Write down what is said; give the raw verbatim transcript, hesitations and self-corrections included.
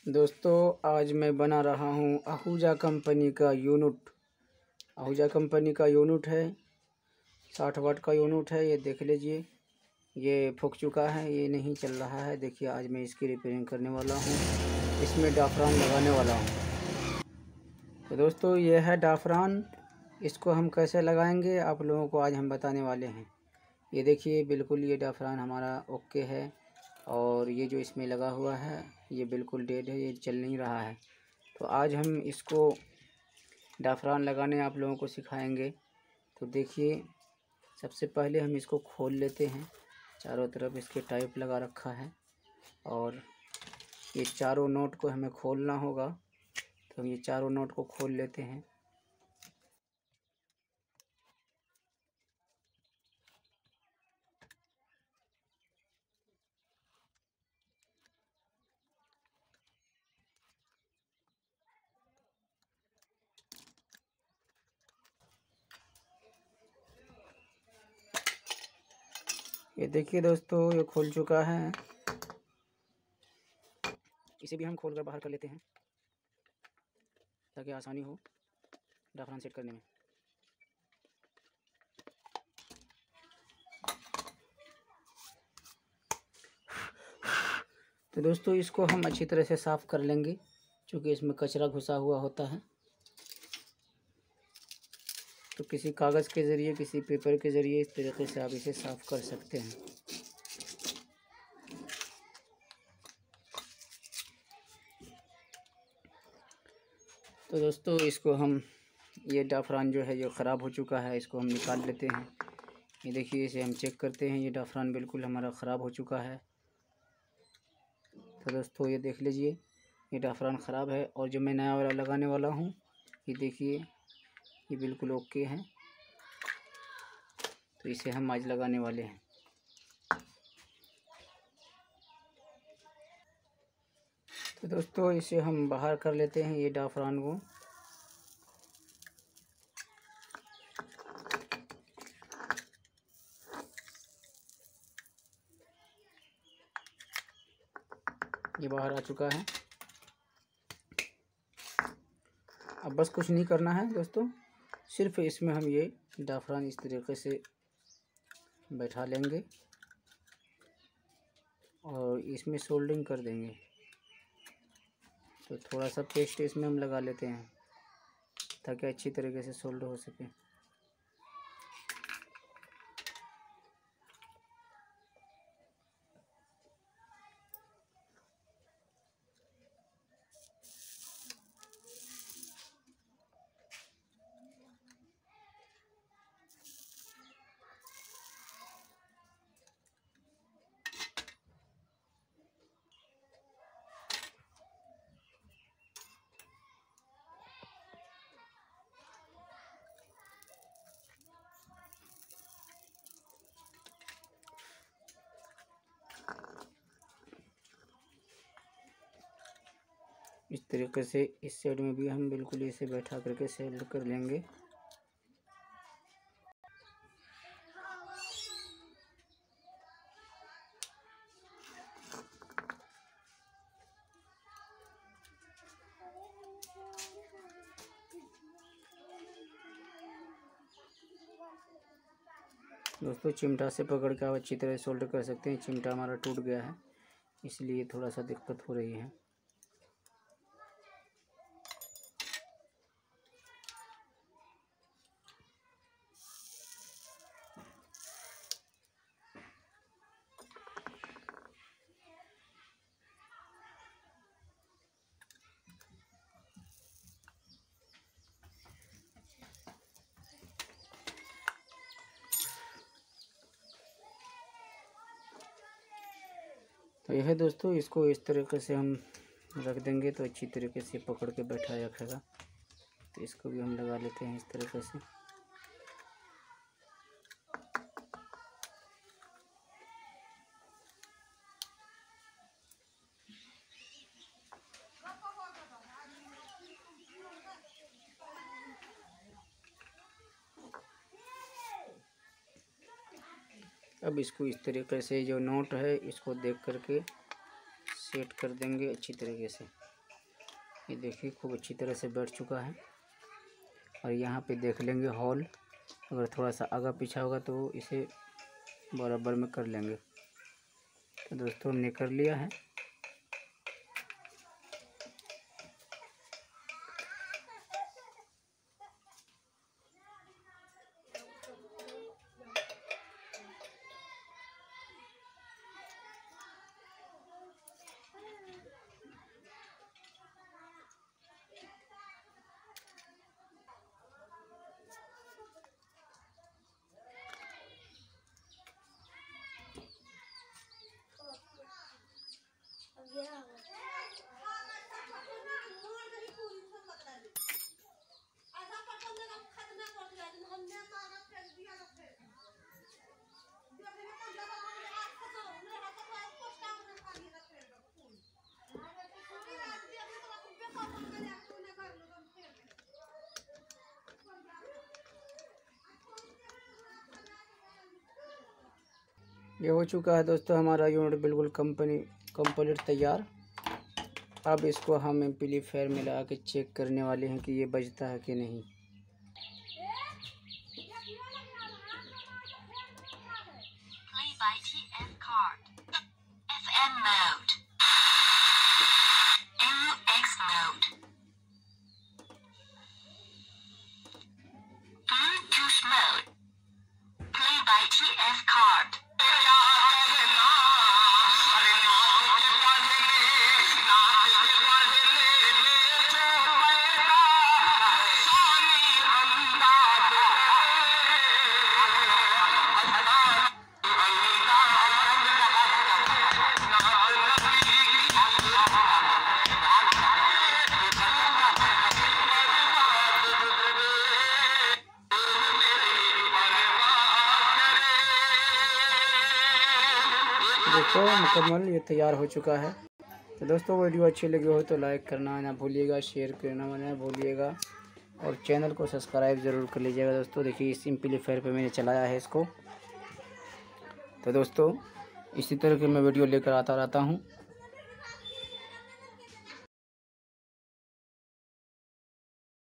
दोस्तों आज मैं बना रहा हूँ आहूजा कंपनी का यूनिट। आहूजा कंपनी का यूनिट है, साठ वाट का यूनिट है। ये देख लीजिए, ये फूक चुका है, ये नहीं चल रहा है। देखिए आज मैं इसकी रिपेयरिंग करने वाला हूँ, इसमें डाफरान लगाने वाला हूँ। तो दोस्तों ये है डाफरान, इसको हम कैसे लगाएंगे आप लोगों को आज हम बताने वाले हैं। ये देखिए बिल्कुल ये डाफरान हमारा ओके है, और ये जो इसमें लगा हुआ है ये बिल्कुल डेड है, ये चल नहीं रहा है। तो आज हम इसको डाफरान लगाने आप लोगों को सिखाएंगे। तो देखिए सबसे पहले हम इसको खोल लेते हैं। चारों तरफ इसके टाइप लगा रखा है, और ये चारों नोट को हमें खोलना होगा। तो हम ये चारों नोट को खोल लेते हैं। ये देखिए दोस्तों ये खुल चुका है। इसे भी हम खोल कर बाहर कर लेते हैं ताकि आसानी हो डाफरान सेट करने में। तो दोस्तों इसको हम अच्छी तरह से साफ़ कर लेंगे, क्योंकि इसमें कचरा घुसा हुआ होता है। तो किसी कागज़ के ज़रिए, किसी पेपर के ज़रिए इस तरीके से आप इसे साफ़ कर सकते हैं। तो दोस्तों इसको हम, ये डाफरान जो है ये ख़राब हो चुका है, इसको हम निकाल लेते हैं। ये देखिए इसे हम चेक करते हैं, ये डाफरान बिल्कुल हमारा ख़राब हो चुका है। तो दोस्तों ये देख लीजिए ये डाफरान ख़राब है, और जो मैं नया वाला लगाने वाला हूँ ये देखिए ये बिल्कुल ओके है। तो इसे हम आज लगाने वाले हैं। तो दोस्तों इसे हम बाहर कर लेते हैं ये डाफरान को। ये बाहर आ चुका है। अब बस कुछ नहीं करना है दोस्तों, सिर्फ इसमें हम ये डाफरान इस तरीके से बैठा लेंगे और इसमें सोल्डरिंग कर देंगे। तो थोड़ा सा पेस्ट इसमें हम लगा लेते हैं ताकि अच्छी तरीके से सोल्डर हो सके। इस तरीके से इस साइड में भी हम बिल्कुल इसे बैठा करके सेल कर लेंगे। दोस्तों चिमटा से पकड़ के आप अच्छी तरह सोल्डर कर सकते हैं। चिमटा हमारा टूट गया है, इसलिए थोड़ा सा दिक्कत हो रही है। तो यह है दोस्तों, इसको इस तरीके से हम रख देंगे तो अच्छी तरीके से पकड़ के बैठा रखेगा। तो इसको भी हम लगा लेते हैं इस तरीके से। अब इसको इस तरीके से जो नोट है इसको देख करके सेट कर देंगे अच्छी तरीके से। ये देखिए खूब अच्छी तरह से बैठ चुका है। और यहाँ पे देख लेंगे हॉल, अगर थोड़ा सा आगा पीछा होगा तो इसे बराबर में कर लेंगे। तो दोस्तों हमने कर लिया है। ये हो चुका है दोस्तों हमारा यूनिट बिल्कुल कंपनी कंप्लीट तैयार। अब इसको हम एम्पलीफायर में लगा के चेक करने वाले हैं कि ये बजता है कि नहीं। दोस्तों मुकम्मल ये तैयार हो चुका है। तो दोस्तों वीडियो अच्छी लगी हो तो लाइक करना ना भूलिएगा, शेयर करना ना भूलिएगा और चैनल को सब्सक्राइब ज़रूर कर लीजिएगा। दोस्तों देखिए इस एम्पलीफायर पे मैंने चलाया है इसको। तो दोस्तों इसी तरह के मैं वीडियो लेकर आता रहता हूँ।